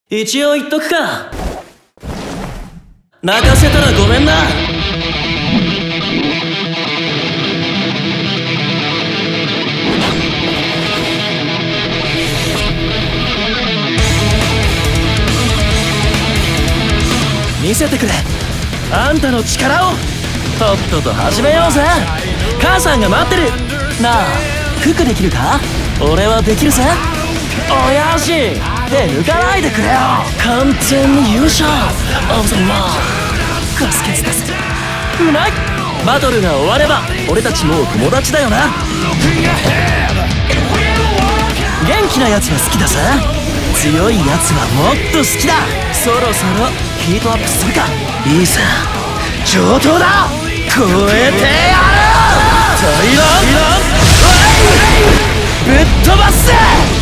一応言っとくか。泣かせたらごめんな。見せてくれ、あんたの力を。とっとと始めようぜ。母さんが待ってる。なあ、服できるか？俺はできるぜ。おやし、手抜かないでくれよ。完全に優勝。オブザワーガスケツです。うまい。バトルが終われば俺たちもう友達だよな。元気なやつは好きだぜ。強いやつはもっと好きだ。そろそろヒートアップするか。いいさ、上等だ。超えてやる。トリロンぶっ飛ばすぜ。